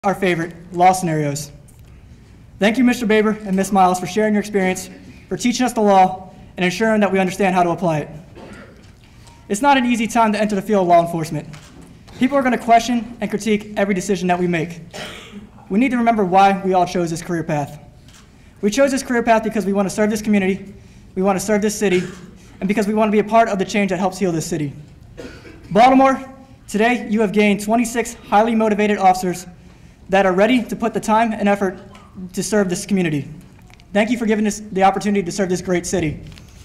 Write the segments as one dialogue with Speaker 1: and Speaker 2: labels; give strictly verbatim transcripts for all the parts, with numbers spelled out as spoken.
Speaker 1: our favorite, law scenarios. Thank you, Mister Baber and Miz Miles, for sharing your experience, for teaching us the law, and ensuring that we understand how to apply it. It's not an easy time to enter the field of law enforcement. People are going to question and critique every decision that we make. We need to remember why we all chose this career path. We chose this career path because we want to serve this community, we want to serve this city, and because we want to be a part of the change that helps heal this city. Baltimore, today you have gained twenty-six highly motivated officers that are ready to put the time and effort to serve this community. Thank you for giving us the opportunity to serve this great city.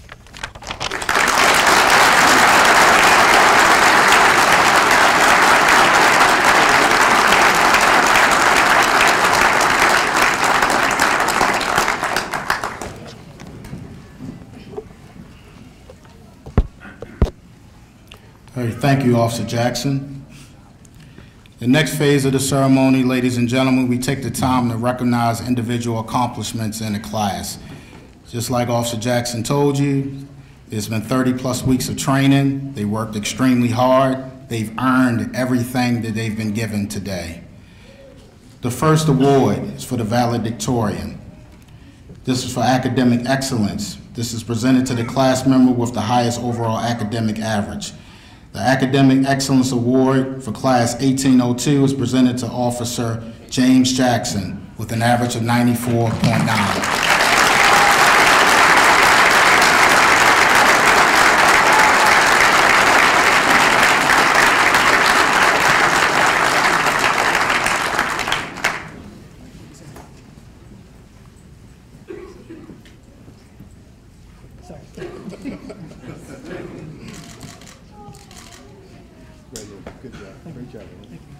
Speaker 2: All right, thank you, Officer Jackson. The next phase of the ceremony, ladies and gentlemen, we take the time to recognize individual accomplishments in the class. Just like Officer Jackson told you, it's been thirty plus weeks of training. They worked extremely hard. They've earned everything that they've been given today. The first award is for the valedictorian. This is for academic excellence. This is presented to the class member with the highest overall academic average. The Academic Excellence Award for Class eighteen oh two is presented to Officer James Jackson with an average of ninety-four point nine.
Speaker 3: Good job. Great job.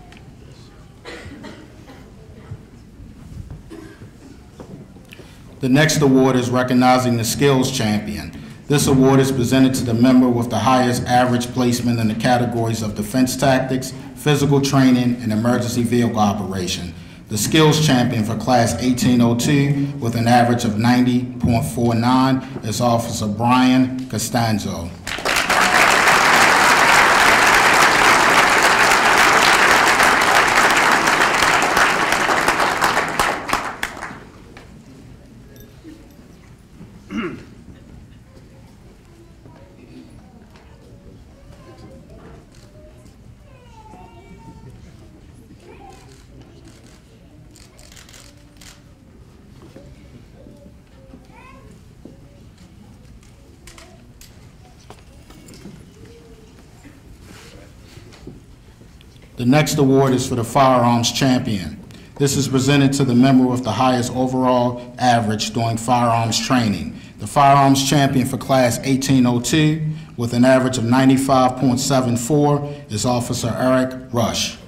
Speaker 2: The next award is recognizing the skills champion. This award is presented to the member with the highest average placement in the categories of defense tactics, physical training, and emergency vehicle operation. The skills champion for Class eighteen oh two with an average of ninety point four nine is Officer Brian Costanzo. The next award is for the firearms champion. This is presented to the member with the highest overall average during firearms training. The firearms champion for Class eighteen oh two with an average of ninety-five point seven four is Officer Eric Rush.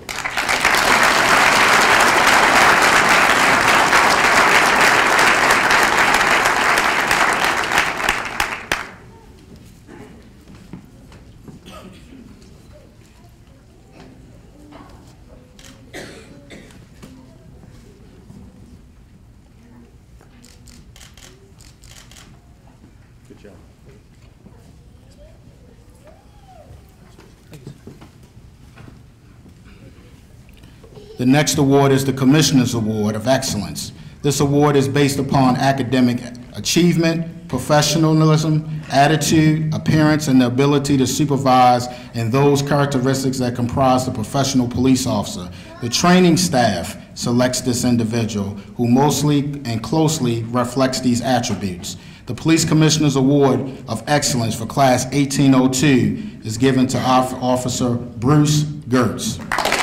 Speaker 3: Good job.
Speaker 2: The next award is the Commissioner's Award of Excellence. This award is based upon academic achievement, professionalism, attitude, appearance, and the ability to supervise, and those characteristics that comprise the professional police officer. The training staff selects this individual, who mostly and closely reflects these attributes. The Police Commissioner's Award of Excellence for Class eighteen oh two is given to Officer Bruce Gertz.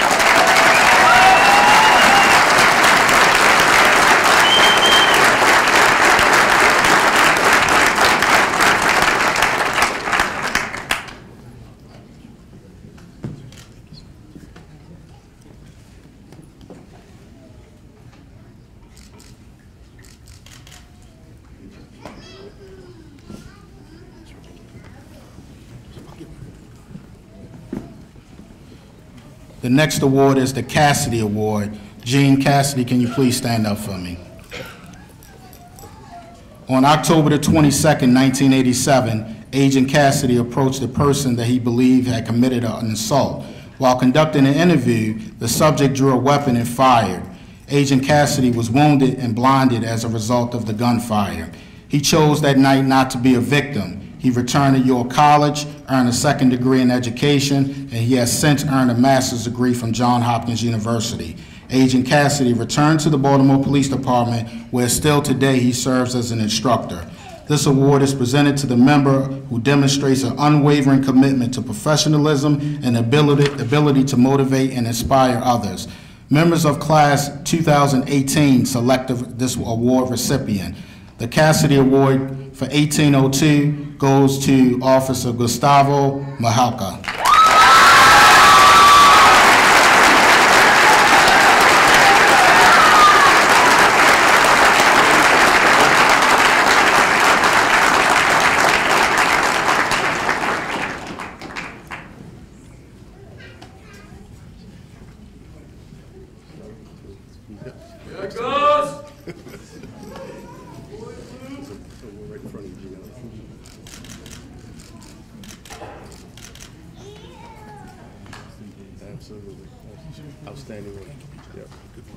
Speaker 2: The next award is the Cassidy Award. Gene Cassidy, can you please stand up for me? On October the twenty-second, nineteen eighty-seven, Agent Cassidy approached a person that he believed had committed an assault. While conducting an interview, the subject drew a weapon and fired. Agent Cassidy was wounded and blinded as a result of the gunfire. He chose that night not to be a victim. He returned to York College, earned a second degree in education, and he has since earned a master's degree from Johns Hopkins University. Agent Cassidy returned to the Baltimore Police Department, where still today he serves as an instructor. This award is presented to the member who demonstrates an unwavering commitment to professionalism and ability, ability to motivate and inspire others. Members of Class two thousand eighteen select this award recipient. The Cassidy Award for eighteen oh two goes to Officer Gustavo Mahalka.
Speaker 3: Absolutely. Outstanding work. Yeah.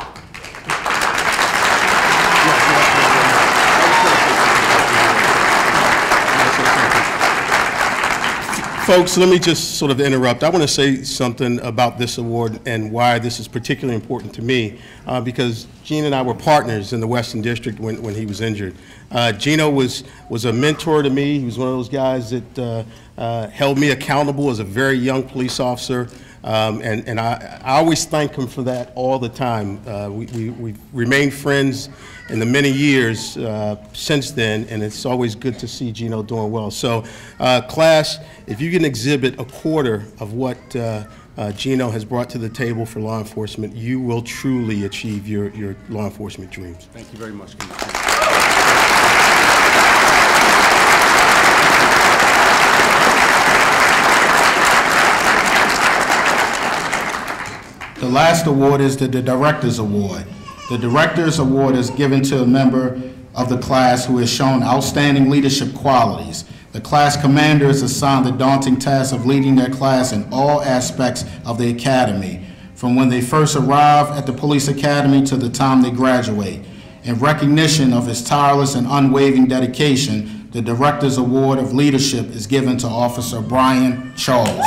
Speaker 3: Folks, let me just sort of interrupt. I want to say something about this award and why this is particularly important to me, uh, because Gene and I were partners in the Western District when, when he was injured. Uh, Gino was, was a mentor to me. He was one of those guys that uh, uh, held me accountable as a very young police officer. Um, and and I, I always thank him for that all the time. Uh, we, we, we've remained friends in the many years uh, since then, and it's always good to see Gino doing well. So, uh, class, if you can exhibit a quarter of what uh, uh, Gino has brought to the table for law enforcement, you will truly achieve your, your law enforcement dreams. Thank you very much.
Speaker 2: The last award is the, the Director's Award. The Director's Award is given to a member of the class who has shown outstanding leadership qualities. The class commander is assigned the daunting task of leading their class in all aspects of the academy, from when they first arrive at the police academy to the time they graduate. In recognition of his tireless and unwavering dedication, the Director's Award of Leadership is given to Officer Brian Charles.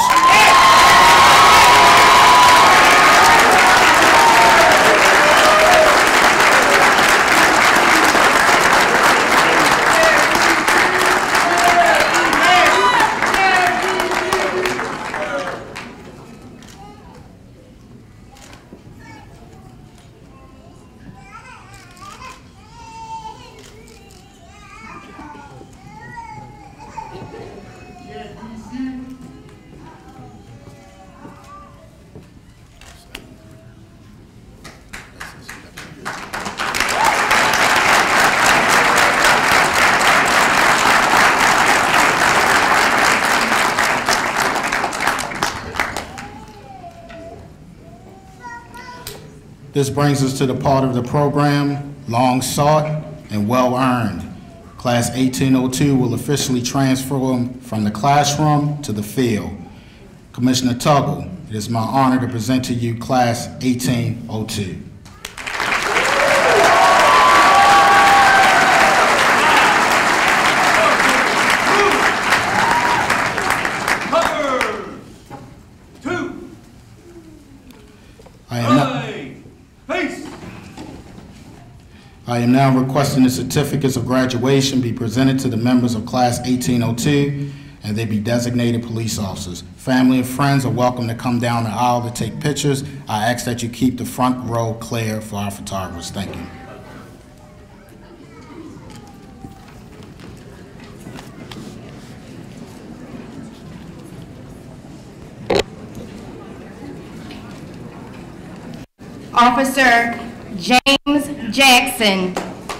Speaker 2: This brings us to the part of the program long sought and well earned. Class eighteen oh two will officially transfer from the classroom to the field. Commissioner Tuggle, it is my honor to present to you Class eighteen oh two. I am not I am now requesting the certificates of graduation be presented to the members of Class eighteen oh two and they be designated police officers. Family and friends are welcome to come down the aisle to take pictures. I ask that you keep the front row clear for our photographers. Thank you.
Speaker 4: Officer James Jackson.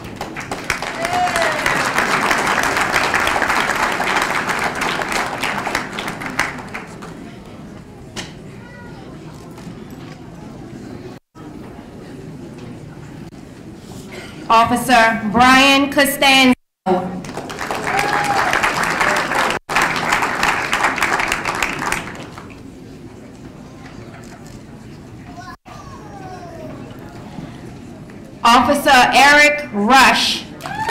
Speaker 4: Officer Brian Costanzo. Officer Eric Rush.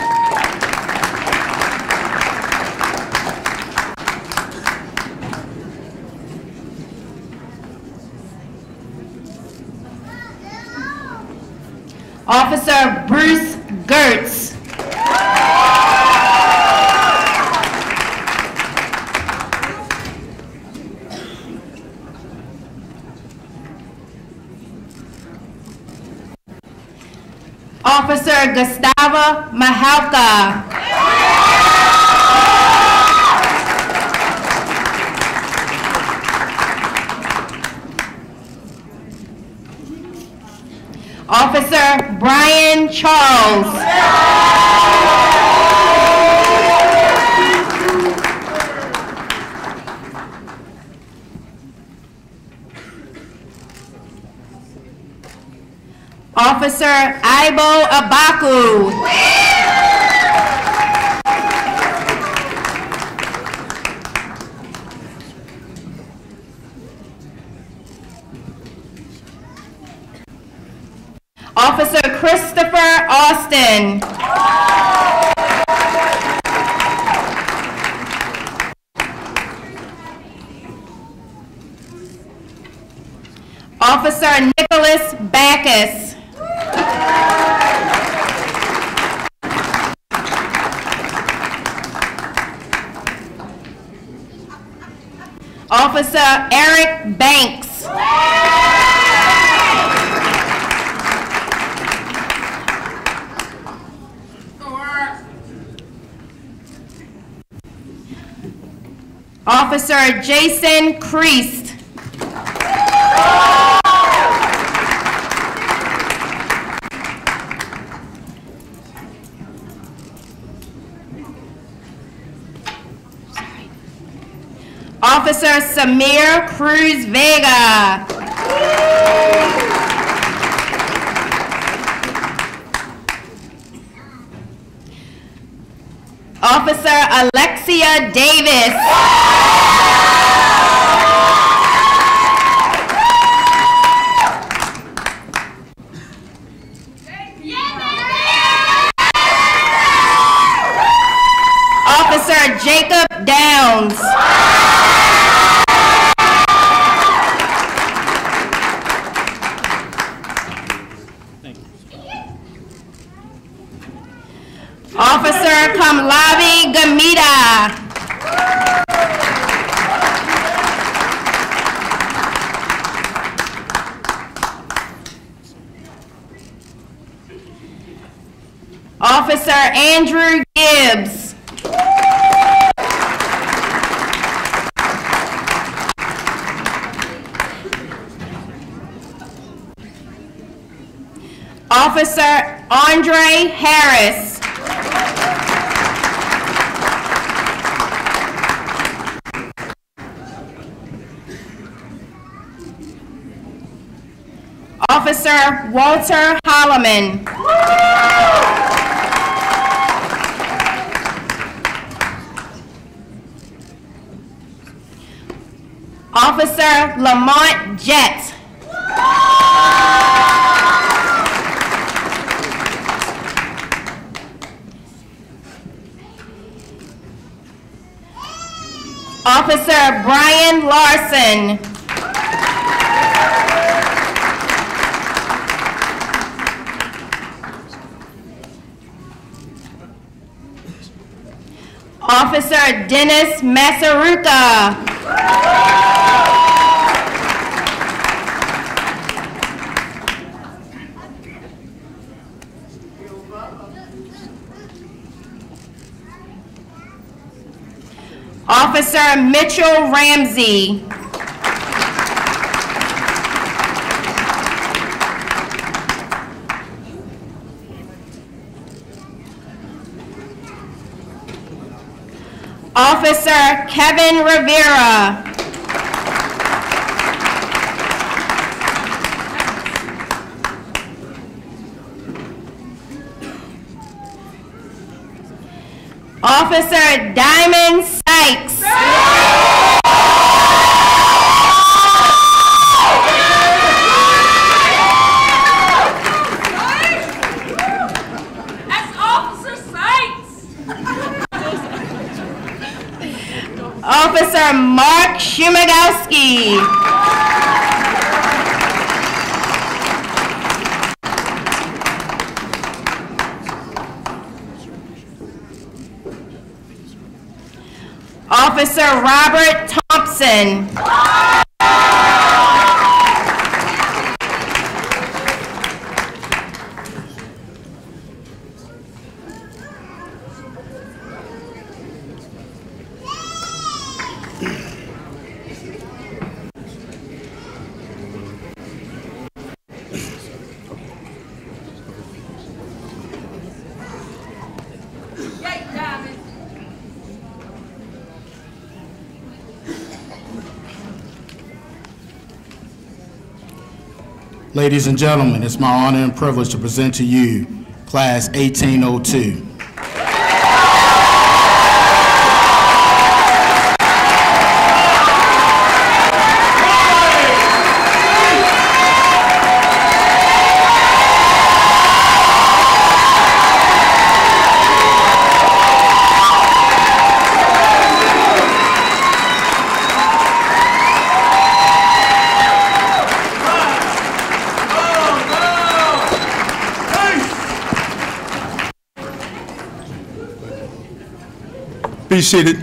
Speaker 4: Officer Bruce Gertz. Officer Gustavo Mahalka. Officer Brian Charles. Officer Ibo Abaku. Officer Christopher Austin. Officer Nicholas Backus. Officer Eric Banks. Officer Jason Creast. Officer Samir Cruz Vega. Officer Alexia Davis. Officer Jacob Downs. Officer Kamlavi Gamita. Officer Andrew Gibbs. Officer Andre Harris. Officer Walter Holloman. Officer Lamont Jett. Officer Brian Larson. Officer Dennis Masaruka. Officer Mitchell Ramsey. Officer Kevin Rivera. Officer Diamond Sykes. Officer Mark Shumagowski. Officer Robert Thompson.
Speaker 2: Ladies and gentlemen, it's my honor and privilege to present to you Class eighteen oh two.
Speaker 3: Be seated.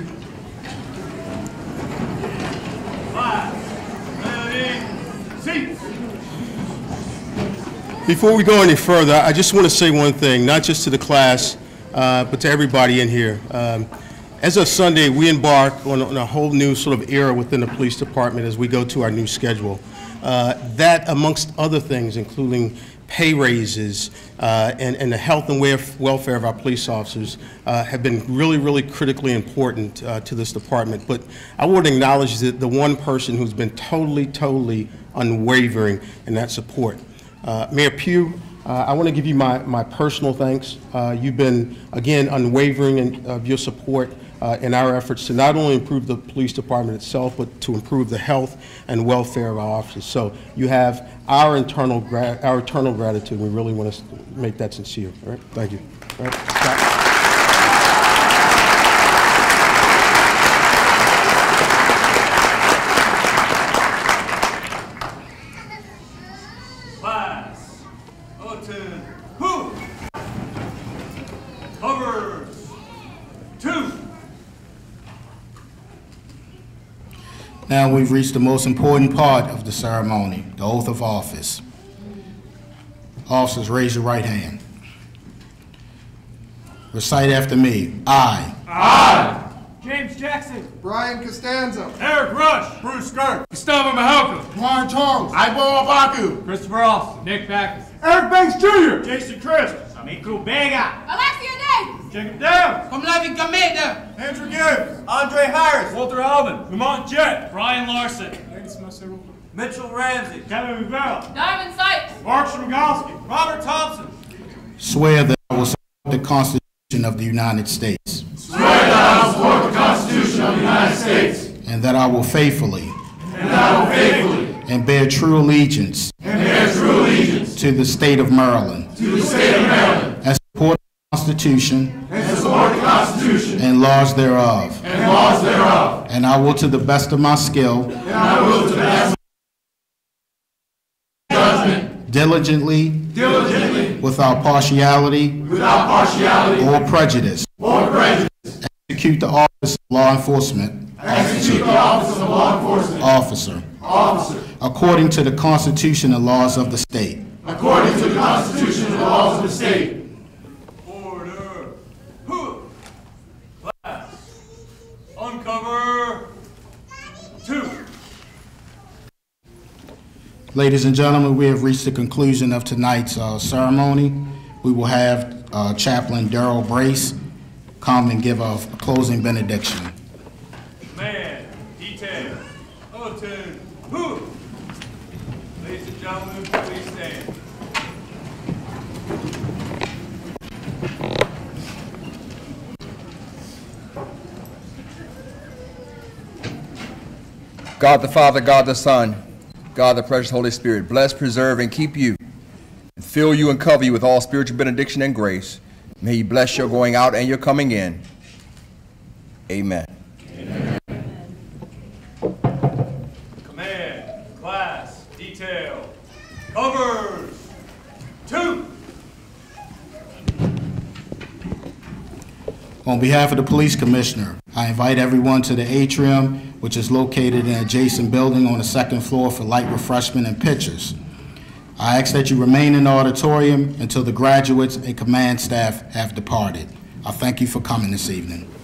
Speaker 3: Before we go any further, I just want to say one thing, not just to the class, uh, but to everybody in here. Um, as of Sunday, we embark on, on a whole new sort of era within the police department as we go to our new schedule. Uh, that, amongst other things, including pay raises uh, and, and the health and welfare of our police officers uh, have been really, really critically important uh, to this department. But I would acknowledge that the one person who's been totally, totally unwavering in that support. Uh, Mayor Pugh, uh, I want to give you my, my personal thanks. Uh, you've been, again, unwavering in of your support Uh, in our efforts to not only improve the police department itself, but to improve the health and welfare of our officers. So you have our internal, gra our eternal gratitude. We really want to make that sincere. All right, thank you. All right, Scott.
Speaker 2: Now we've reached the most important part of the ceremony, the oath of office. Officers, raise your right hand. Recite after me. I.
Speaker 5: I.
Speaker 6: James Jackson.
Speaker 5: Brian Costanzo.
Speaker 6: Eric Rush.
Speaker 5: Bruce Skirk.
Speaker 6: Gustavo Mahalka.
Speaker 5: Juan Charles. Ibo Abaku.
Speaker 6: Christopher Austin. Nick Backus.
Speaker 5: Eric Banks Junior
Speaker 6: Jason Christ. Amico Vega.
Speaker 7: Alexia Day.
Speaker 6: Jacob Downs.
Speaker 7: Kamlavi Gameda.
Speaker 5: Andrew Gibbs.
Speaker 6: Andre Harris. Walter Alvin. Lamont Jett. Brian Larson. Mitchell Ramsey. Kevin Rivera.
Speaker 7: Diamond Sykes.
Speaker 6: Mark Shumagowski. Robert Thompson.
Speaker 2: Swear that I will support the Constitution of the United States.
Speaker 5: Swear that I will support the Constitution of the United States.
Speaker 2: And that I will faithfully.
Speaker 5: And that I will faithfully.
Speaker 2: And bear true allegiance.
Speaker 5: And bear true allegiance.
Speaker 2: To the state of Maryland.
Speaker 5: To the state of Maryland.
Speaker 2: And support the Constitution.
Speaker 5: And support the Constitution.
Speaker 2: And laws thereof.
Speaker 5: And laws thereof.
Speaker 2: And I will, to the best of my skill.
Speaker 5: And I will, to the best of my judgment.
Speaker 2: Diligently.
Speaker 5: Diligently.
Speaker 2: Without partiality.
Speaker 5: Without partiality.
Speaker 2: Or prejudice.
Speaker 5: Or prejudice.
Speaker 2: Execute the office of law enforcement.
Speaker 5: Execute the office of law enforcement.
Speaker 2: Officer.
Speaker 5: Officer.
Speaker 2: According to the Constitution and laws of the state.
Speaker 5: According to the Constitution and laws of the state.
Speaker 6: Order. Class. Uncover. Two.
Speaker 2: Ladies and gentlemen, we have reached the conclusion of tonight's uh, ceremony. We will have uh, Chaplain Daryl Brace come and give a, a closing benediction.
Speaker 6: Man, detail. Oten. Who? Ladies and gentlemen, please stand.
Speaker 8: God the Father, God the Son, God the precious Holy Spirit, bless, preserve, and keep you, and fill you and cover you with all spiritual benediction and grace. May he bless your going out and your coming in. Amen.
Speaker 6: Amen.
Speaker 2: On behalf of the police commissioner, I invite everyone to the atrium, which is located in an adjacent building on the second floor for light refreshment and pictures. I ask that you remain in the auditorium until the graduates and command staff have departed. I thank you for coming this evening.